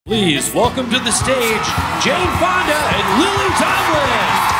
Please welcome to the stage Jane Fonda and Lily Tomlin.